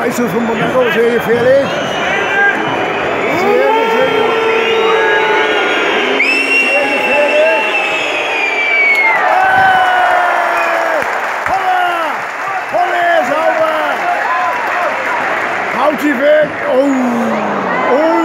Isso foi um negócio feliz. Houd die weg. Oh.